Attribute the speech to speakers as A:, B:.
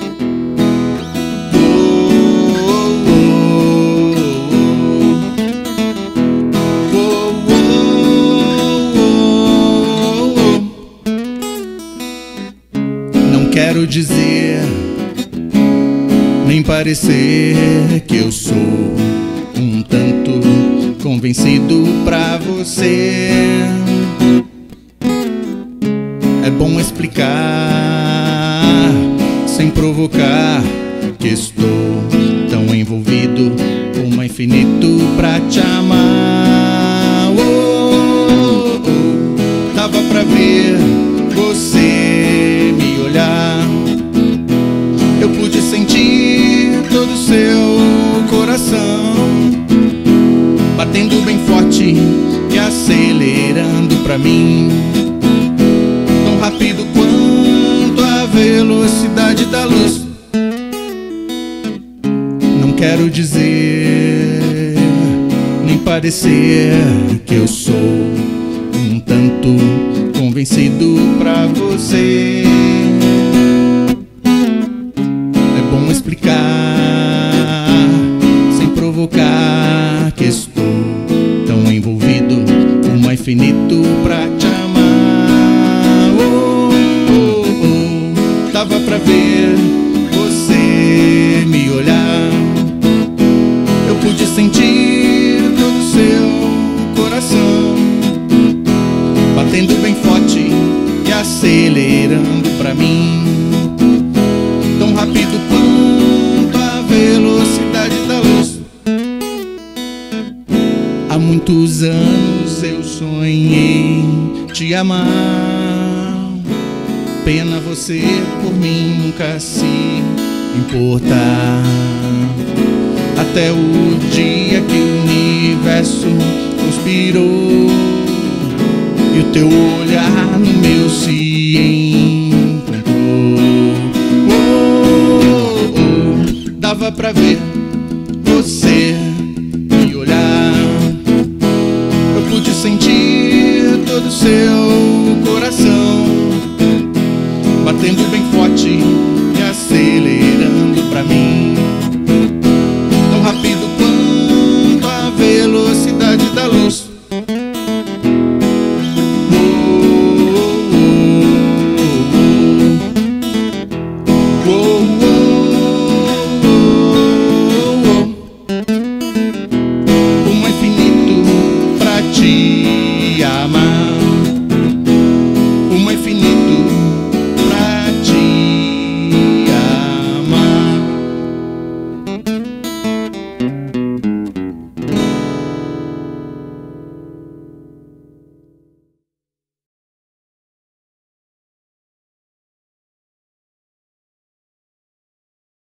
A: Não quero dizer nem parecer que eu sou um tanto convencido pra você. É bom explicar sem provocar que estou tão envolvido como é infinito pra te amar. Oh, oh, oh. Dava pra ver você me olhar, eu pude sentir todo o seu coração batendo bem forte e acelerando pra mim, tão rápido quanto a velocidade da luz. Não quero dizer nem parecer que eu sou um tanto convencido pra você. É bom explicar sem provocar que estou tão envolvido como é infinito pra te amar. Oh, oh, oh. Dava pra ver você me olhar, eu pude sentir todo o seu coração batendo bem forte e acelerando pra mim, tão rápido quanto a velocidade da luz. Há muitos anos eu sonhei te amar, pena você por mim nunca se importar. Até o dia que o universo conspirou e o teu olhar no meu se encontrou. Oh, oh, oh. Dava pra ver você